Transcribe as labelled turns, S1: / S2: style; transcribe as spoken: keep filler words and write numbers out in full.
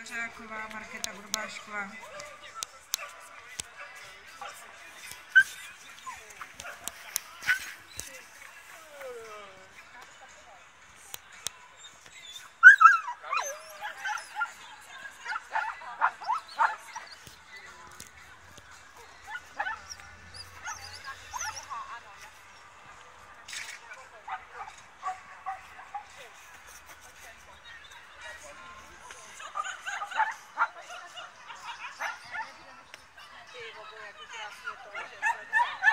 S1: Dvořáková, Markéta Burbášková.
S2: Jaký krásný je to, že se